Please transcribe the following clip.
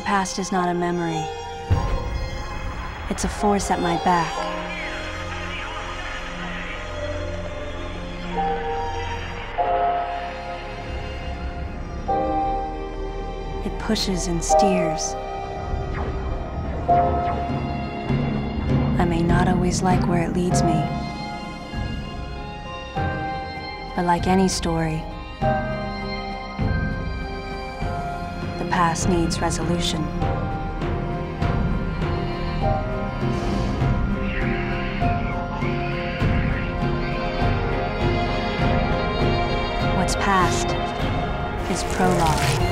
past is not a memory. It's a force at my back. It pushes and steers. I may not always like where it leads me, but like any story, the past needs resolution. What's past is prologue.